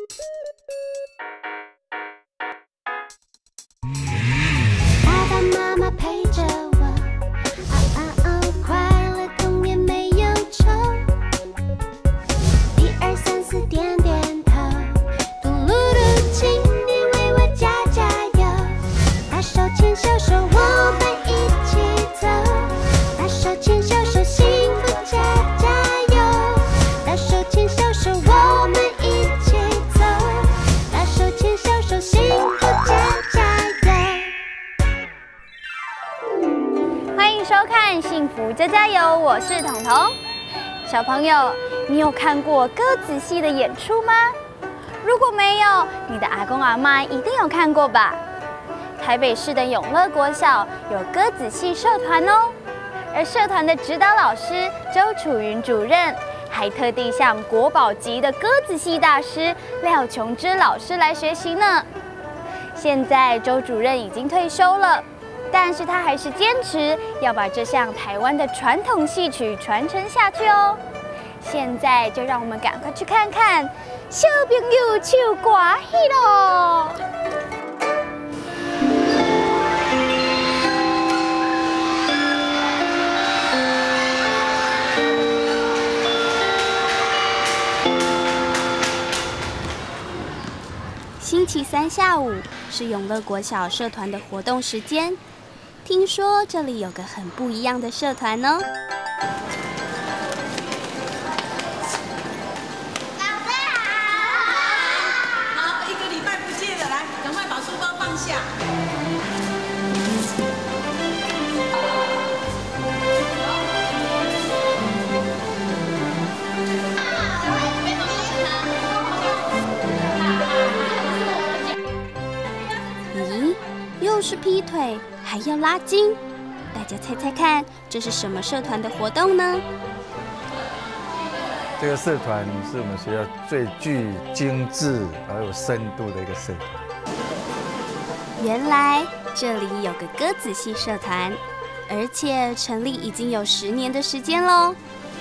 爸爸妈妈陪着我，快乐童年没有愁。1、2、3、4，点点头。嘟噜噜，请你为我加加油。大手牵小手，我们一起走。大手牵小手，幸福加加油。大手牵小手，我们一起走。大手牵小手，幸福加加油。 欢迎收看《幸福加加油》，我是彤彤。小朋友，你有看过歌仔戏的演出吗？如果没有，你的阿公阿嬷一定有看过吧？台北市的永乐国小有歌子戏社团哦，而社团的指导老师周楚云主任还特地向国宝级的歌子戏大师廖琼枝老师来学习呢。现在周主任已经退休了，但是他还是坚持要把这项台湾的传统戏曲传承下去哦。现在就让我们赶快去看看小朋友唱歌戏咯。星期三下午是永乐国小社团的活动时间，听说这里有个很不一样的社团哦。 老师好！好，1个礼拜不见了，来，赶快把书包放下。 咦，又是劈腿，还要拉筋，大家猜猜看，这是什么社团的活动呢？ 这个社团是我们学校最具精致而有深度的一个社团。 原来这里有个歌子戏社团，而且成立已经有10年的时间喽。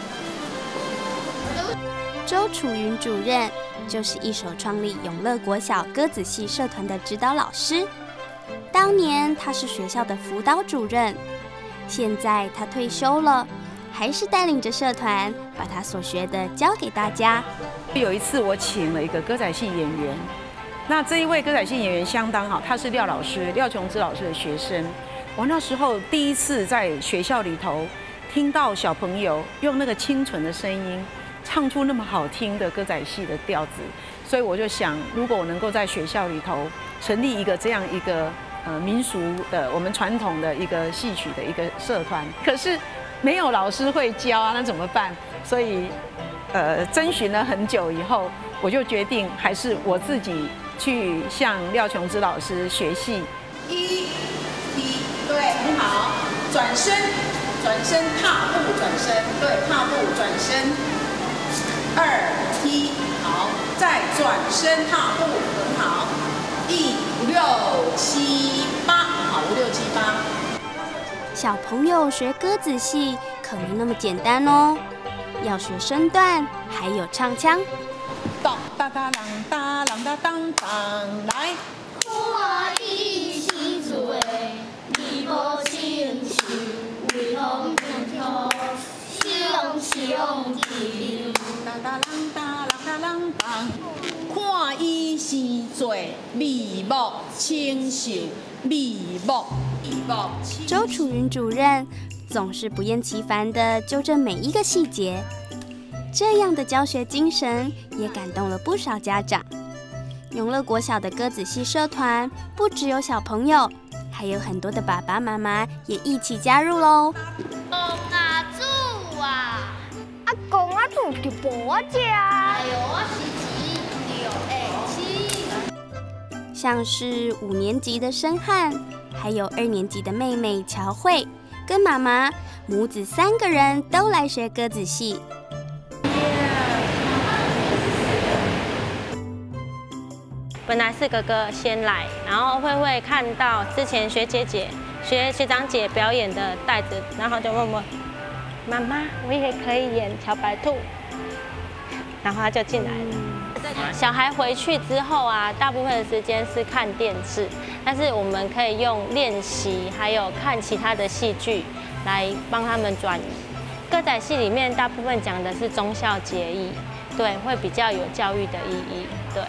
周楚云主任就是一手创立永乐国小歌子戏社团的指导老师。当年他是学校的辅导主任，现在他退休了，还是带领着社团把他所学的教给大家。 有一次我请了一个歌仔戏演员，那这一位歌仔戏演员相当好，他是廖琼枝老师的学生。我那时候第一次在学校里头听到小朋友用那个清纯的声音唱出那么好听的歌仔戏的调子，所以我就想，如果我能够在学校里头成立一个这样一个民俗的我们传统的一个戏曲的一个社团，可是没有老师会教啊，那怎么办？所以征询了很久以后，我就决定还是我自己去向廖琼枝老师学戏。1踢，对，很好，转身，踏步转身，对，踏步转身。2踢，好，再转身踏步，很好。1、5、6、7、8，好，5、6、7、8。 小朋友学歌子戏可没那么简单哦，要学身段，还有唱腔。 哒哒哒啷哒啷哒当当，来。 看伊是醉，你无情绪，为风飘飘，上去。 哒哒啷哒啷哒啷当，看伊是醉，眉目清秀，眉目。 周楚云主任总是不厌其烦地纠正每一个细节，这样的教学精神也感动了不少家长。永乐国小的歌子戏社团不只有小朋友，还有很多的爸爸妈妈也一起加入喽。 公阿祖啊，公阿祖就无我食。哎呦，我是6A7。 像是5年级的申翰，还有2年级的妹妹乔慧，跟妈妈母子3个人都来学歌子戏。 本来是哥哥先来，然后会看到之前学长姐表演的带子，然后就问我妈妈，我也可以演小白兔，然后他就进来了。 小孩回去之后啊，大部分的时间是看电视，但是我们可以用练习，还有看其他的戏剧来帮他们转移。歌仔戏里面大部分讲的是忠孝节义，对，会比较有教育的意义，对。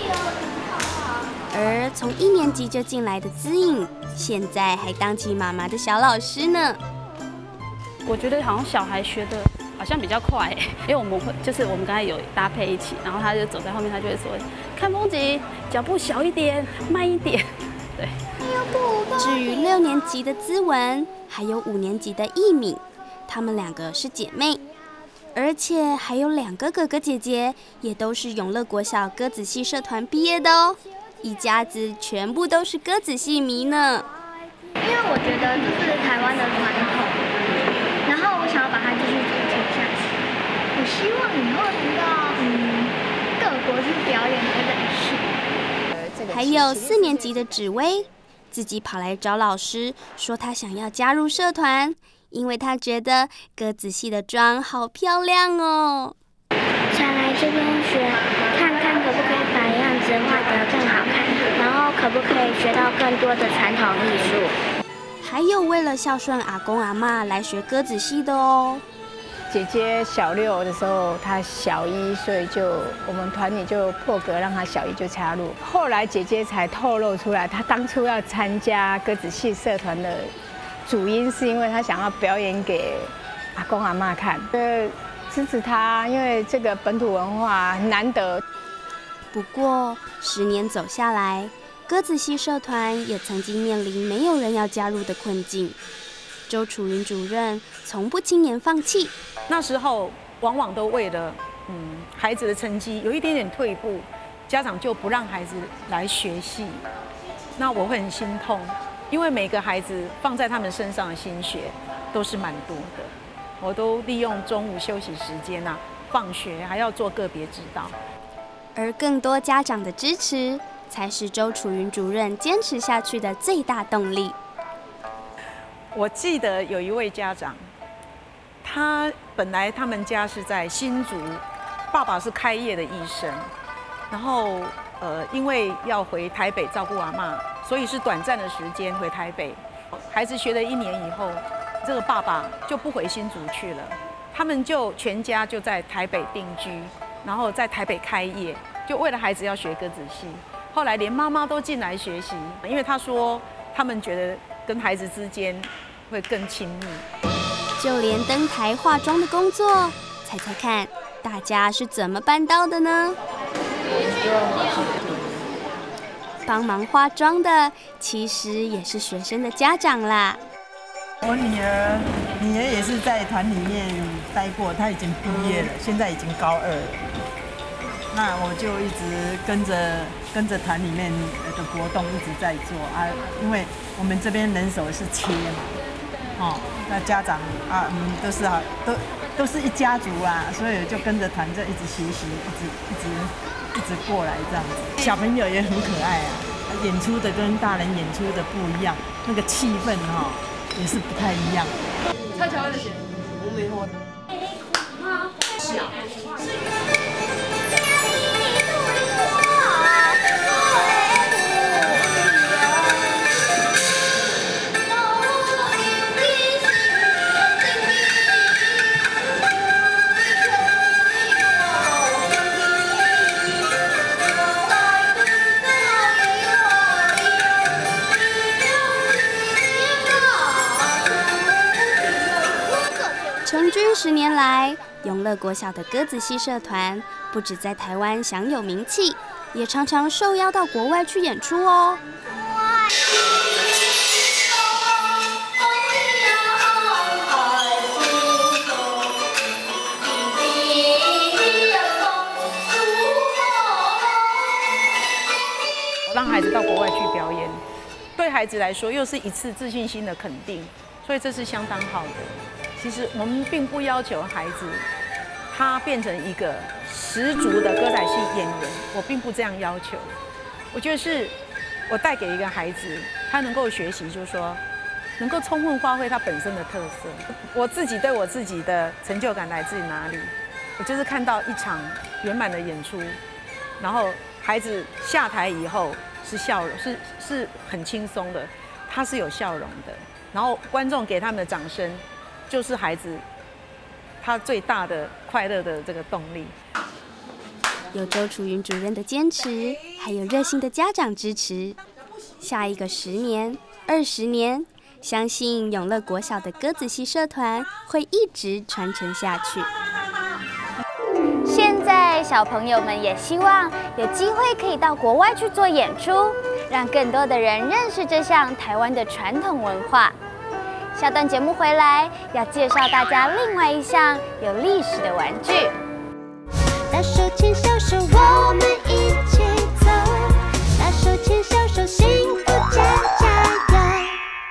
而从1年级就进来的姿颖，现在还当起妈妈的小老师呢。 我觉得好像小孩学的好像比较快，因为我们会就是我们刚才有搭配一起，然后他就走在后面，他就会说看风景，脚步小一点，慢一点，对。 至于6年级的姿文，还有5年级的艺敏，她们2个是姐妹，而且还有2个哥哥姐姐，也都是永乐国小歌子戏社团毕业的哦。一家子全部都是歌子戏迷呢。 因为我觉得这是台湾的传统，然后我想要把它继续传承下去。我希望以后能到各国去表演歌仔戏。 还有4年级的芷薇，自己跑来找老师，说她想要加入社团，因为她觉得歌子戏的妆好漂亮哦。 想来这边学，看看可不可以把样子画得更好看，然后可不可以学到更多的传统艺术。 还有为了孝顺阿公阿嬷来学歌子戏的哦。 姐姐小6的时候，她小1，所以我们团里就破格让她小1就加入。后来姐姐才透露出来，她当初要参加歌子戏社团的主因是因为她想要表演给阿公阿嬷看。支持他，因为这个本土文化很难得。 不过10年走下来，歌子戏社团也曾经面临没有人要加入的困境。周楚云主任从不轻言放弃。 那时候往往都为了孩子的成绩有一点点退步，家长就不让孩子来学戏。那我会很心痛，因为每个孩子放在他们身上的心血都是蛮多的。我都利用中午休息时间放学还要做个别指导。 而更多家长的支持，才是周楚云主任坚持下去的最大动力。 我记得有一位家长，本来他们家是在新竹，爸爸是开业的医生，然后因为要回台北照顾阿嬷，所以是短暂的时间回台北。孩子学了1年以后，这个爸爸就不回新竹去了，他们就全家就在台北定居，然后在台北开业，就为了孩子要学歌子戏。后来连妈妈都进来学习，因为他说他们觉得跟孩子之间会更亲密。 就连登台化妆的工作，猜猜看，大家是怎么办到的呢？帮忙化妆的其实也是学生的家长啦。 我女儿也是在团里面待过，她已经毕业了，现在已经高2了。那我就一直跟着团里面的活动一直在做啊，因为我们这边人手是切嘛，那家长都是一家族啊，所以就跟着团就一直学习，一直过来这样子。小朋友也很可爱啊，演出的跟大人演出的不一样，那个气氛也是不太一样。悄悄的写，我没有。小。 成军10年来，永乐国小的歌子戏社团不止在台湾享有名气，也常常受邀到国外去演出哦。 让孩子到国外去表演，对孩子来说又是一次自信心的肯定，所以这是相当好的。其实我们并不要求孩子他变成一个十足的歌仔戏演员，我并不这样要求。我觉得是我带给一个孩子，他能够学习，就是说能够充分发挥他本身的特色。我自己对我自己的成就感来自于哪里？我就是看到一场圆满的演出， 然后孩子下台以后是笑容，是很轻松的，他是有笑容的。然后观众给他们的掌声，就是孩子他最大的快乐的这个动力。 有周楚云主任的坚持，还有热心的家长支持，下一个10年、20年，相信永乐国小的歌子戏社团会一直传承下去。 现在小朋友们也希望有机会可以到国外去做演出，让更多的人认识这项台湾的传统文化。下段节目回来要介绍大家另外一项有历史的玩具。 大手牵小手，我们一起走。大手牵小手，幸福加加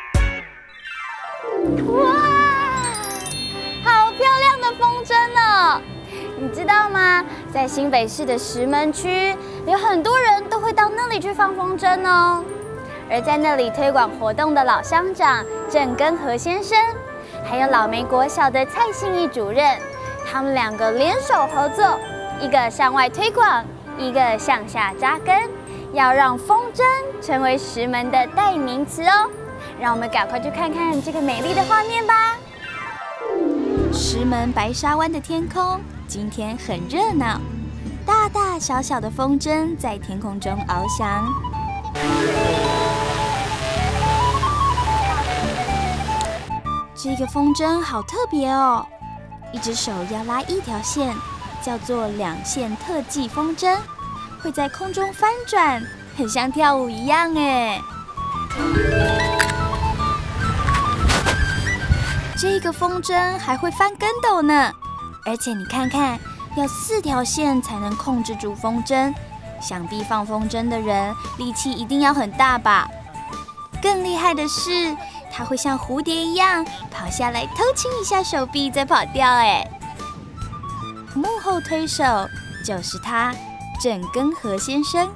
油！ 哇，好漂亮的风筝哦！你知道吗？在新北市的石门区，有很多人都会到那里去放风筝哦。而在那里推广活动的老乡长郑根和先生，还有老梅国小的蔡信义主任，他们2个联手合作，一个向外推广，一个向下扎根，要让风筝成为石门的代名词哦。让我们赶快去看看这个美丽的画面吧。 石门白沙湾的天空今天很热闹，大大小小的风筝在天空中翱翔。这个风筝好特别哦，一只手要拉一条线，叫做2线特技风筝，会在空中翻转，很像跳舞一样哎。这个风筝还会翻跟斗呢，而且你看看，要4条线才能控制住风筝，想必放风筝的人力气一定要很大吧？更厉害的是，它会像蝴蝶一样跑下来偷亲一下手臂再跑掉哎。幕后推手就是他，郑根和先生。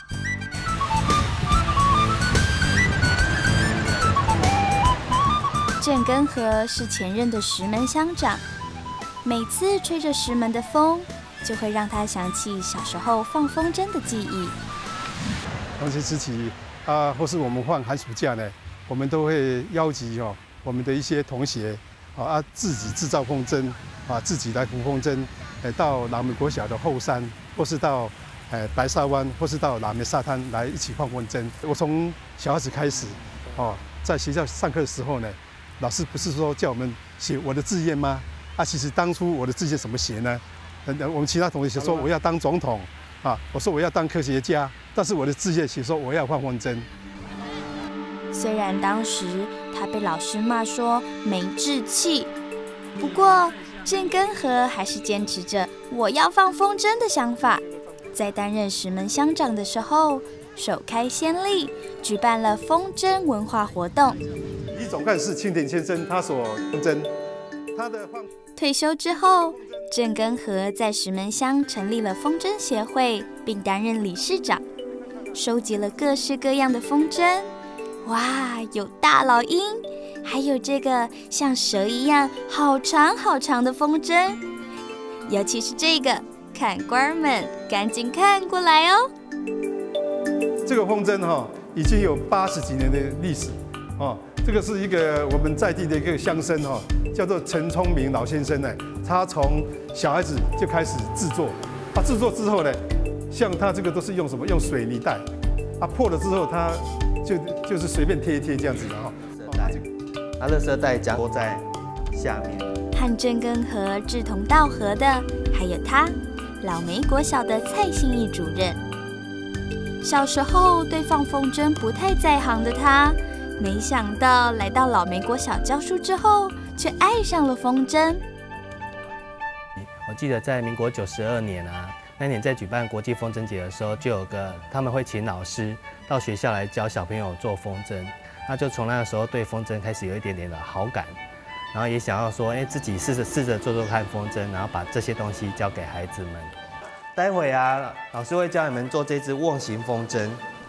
郑根和是前任的石门乡长，每次吹着石门的风，就会让他想起小时候放风筝的记忆。 同学时期或是我们放寒暑假呢，我们都会邀集我们的一些同学自己制造风筝自己来扶风筝，到老梅国小的后山，或是到白沙湾，或是到老梅沙滩来一起放风筝。我从小孩子开始在学校上课的时候呢，老师不是说叫我们写我的志愿吗？其实当初我的志愿怎么写呢？我们其他同学说我要当总统我说我要当科学家，但是我的志愿写说我要放风筝。 虽然当时他被老师骂说没志气，不过郑根和还是坚持着我要放风筝的想法。在担任石门乡长的时候，首开先例，举办了风筝文化活动。 李总干事青田先生他所风筝，他的退休之后，郑根和在石门乡成立了风筝协会，并担任理事长，收集了各式各样的风筝。哇，有大老鹰，还有这个像蛇一样好长好长的风筝，尤其是这个，看官们赶紧看过来哦。 这个风筝已经有80几年的历史这个是一个我们在地的一个乡绅叫做陈聪明老先生呢，他从小孩子就开始制作，制作之后呢，像他这个都是用什么？用水泥袋，破了之后他就是随便贴一贴这样子的垃圾袋将拖在下面。 和郑根和志同道合的还有他，老梅国小的蔡信义主任。小时候对放风筝不太在行的他，没想到来到老梅国小教书之后，却爱上了风筝。 我记得在民国92年那年在举办国际风筝节的时候，就有他们会请老师到学校来教小朋友做风筝，那就从那个时候对风筝开始有一点点的好感，然后也想要说，自己试着做做看风筝，然后把这些东西教给孩子们。 待会老师会教你们做这支瓮形风筝。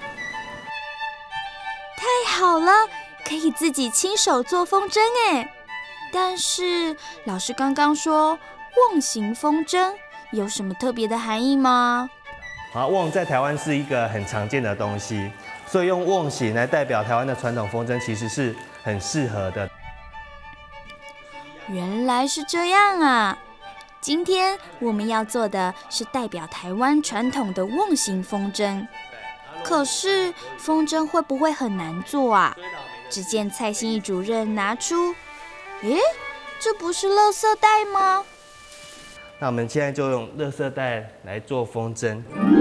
太好了，可以自己亲手做风筝哎！但是老师刚刚说瓮形风筝有什么特别的含义吗？ 好，瓮在台湾是一个很常见的东西，所以用瓮形来代表台湾的传统风筝，其实是很适合的。 原来是这样啊！今天我们要做的是代表台湾传统的瓮形风筝。可是风筝会不会很难做啊？只见蔡心怡主任拿出，诶，这不是垃圾袋吗？ 那我们现在就用垃圾袋来做风筝。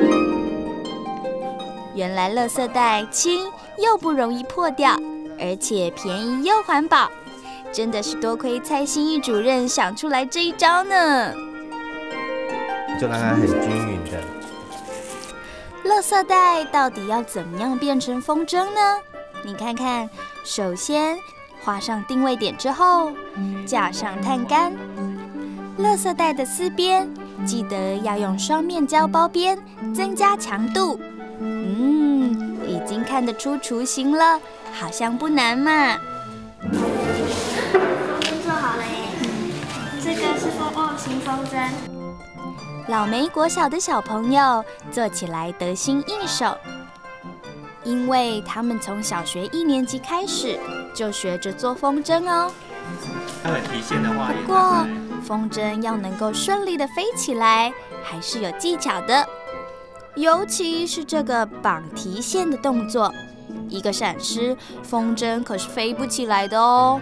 原来垃圾袋轻又不容易破掉，而且便宜又环保，真的是多亏蔡心怡主任想出来这一招呢。 就让它很均匀的。 垃圾袋到底要怎么样变成风筝呢？你看看，首先画上定位点之后，架上碳杆，垃圾袋的四边记得要用双面胶包边，增加强度。已经看得出雏形了，好像不难嘛。 风筝做好了耶，这个是瓮形风筝。 老梅国小的小朋友做起来得心应手，因为他们从小学1年级开始就学着做风筝哦。不过，风筝要能够顺利的飞起来，还是有技巧的。尤其是这个绑提线的动作，一个闪失，风筝可是飞不起来的哦。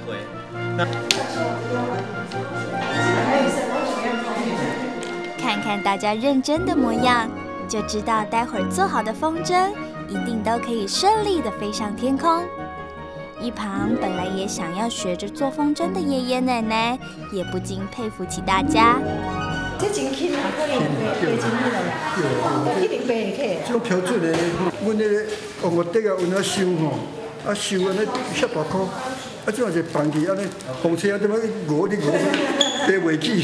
看看大家认真的模样，就知道待会儿做好的风筝一定都可以顺利的飞上天空。一旁本来也想要学着做风筝的爷爷奶奶，也不禁佩服起大家。 这真轻啊，可能飞真轻啊，一定飞起。 这种标准的，阮那个往我底下有那收吼，啊收安尼遐大颗，啊这样就放起安尼，风车啊点么磨飞袂起。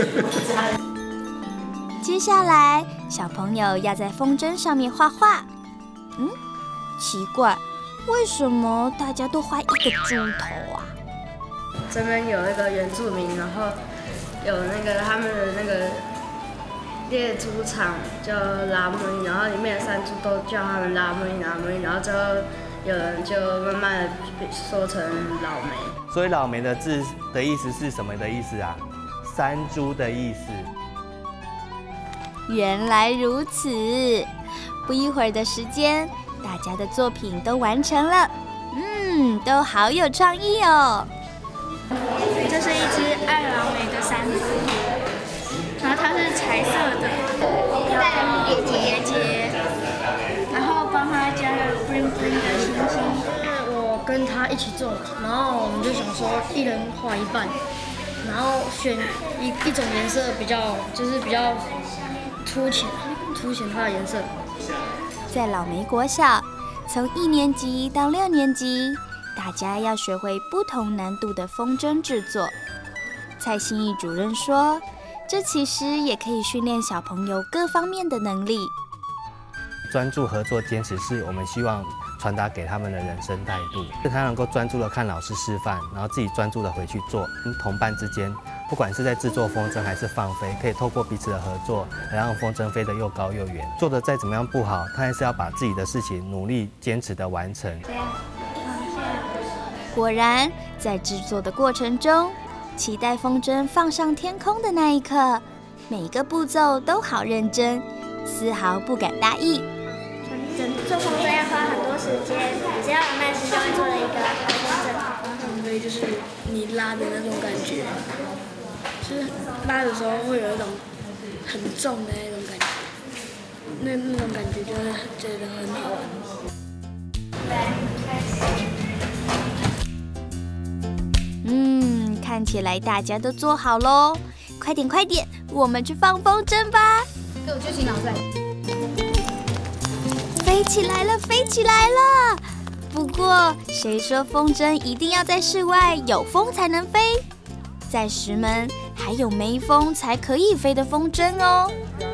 接下来，小朋友要在风筝上面画画。奇怪，为什么大家都画一个猪头啊？ 这边有一个原住民，然后有那个他们的那个猎猪场叫拉姆，然后里面的山猪都叫他们拉姆，然后之后有人就慢慢的说成老梅。 所以老梅的字的意思是什么的意思啊？山猪的意思。 原来如此，不一会儿的时间，大家的作品都完成了，都好有创意哦。 这是一只爱老美的山猪，然后它是彩色的，野结，然后帮它加了 bling bling 的星星。 就是我跟他一起做，然后我们就想说一人画一半，然后选一种颜色比较凸显它的颜色。 在老梅国小，从1年级到6年级，大家要学会不同难度的风筝制作。蔡心怡主任说，这其实也可以训练小朋友各方面的能力。 专注合作坚持是我们希望传达给他们的人生态度，是他能够专注的看老师示范，然后自己专注的回去做。跟同伴之间，不管是在制作风筝还是放飞，可以透过彼此的合作，来让风筝飞得又高又远。做的再怎么样不好，他还是要把自己的事情努力坚持的完成。 果然，在制作的过程中，期待风筝放上天空的那一刻，每一个步骤都好认真，丝毫不敢大意。 做风筝要花很多时间，只要有耐心就会做了一个好风筝。 放飞就是你拉的那种感觉，就是拉的时候会有一种很重的那种感觉，那种感觉就是觉得很好玩。 看起来大家都做好喽，快点，我们去放风筝吧！ 给我去请老师。 飞起来了！不过，谁说风筝一定要在室外有风才能飞？在石门还有没风才可以飞的风筝哦。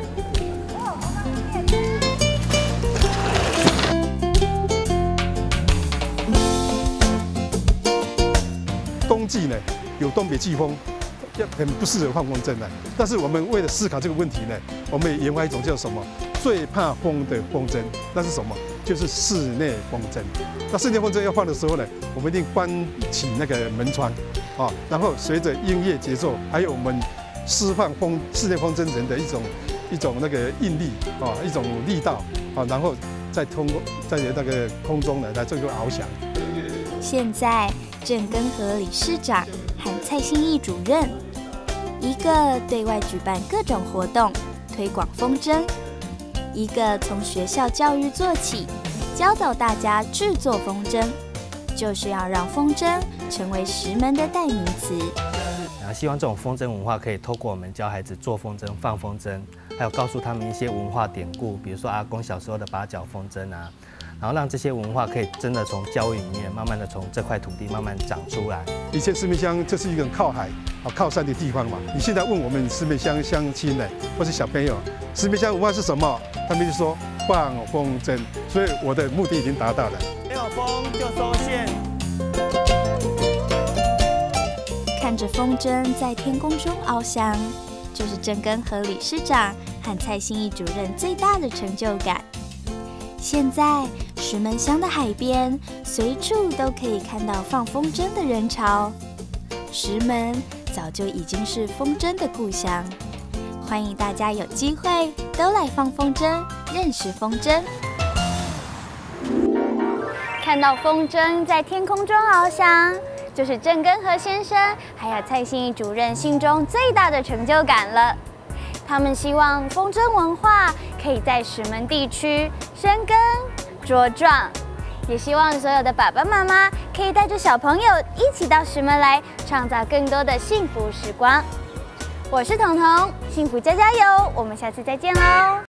冬季呢，有东北季风，很不适合放风筝的。但是我们为了思考这个问题呢，我们也研发一种叫什么最怕风的风筝，那是什么？就是室内风筝。那室内风筝要放的时候呢，我们一定关起那个门窗，啊，然后随着音乐节奏，还有我们释放室内风筝人的一种那个应力啊，一种力道啊，然后再在那个空中呢来做一个翱翔。 现在郑根和理事长和蔡信义主任，一个对外举办各种活动，推广风筝；一个从学校教育做起，教导大家制作风筝，就是要让风筝成为石门的代名词。 然后希望这种风筝文化可以透过我们教孩子做风筝、放风筝，还有告诉他们一些文化典故，比如说阿公小时候的八角风筝啊，然后让这些文化可以真的从教育里面慢慢的从这块土地慢慢长出来。 以前石门乡这是一个靠海、靠山的地方嘛，你现在问我们石门乡乡亲呢，或是小朋友，石门乡文化是什么？他们就说放风筝，所以我的目的已经达到了。 没有风就收线。 看着风筝在天空中翱翔，就是郑根和理事长和蔡信义主任最大的成就感。现在石门乡的海边，随处都可以看到放风筝的人潮。石门早就已经是风筝的故乡，欢迎大家有机会都来放风筝，认识风筝。 看到风筝在天空中翱翔，就是郑根和先生还有蔡信义主任心中最大的成就感了。他们希望风筝文化可以在石门地区生根茁壮，也希望所有的爸爸妈妈可以带着小朋友一起到石门来，创造更多的幸福时光。我是彤彤，幸福加油，我们下次再见喽！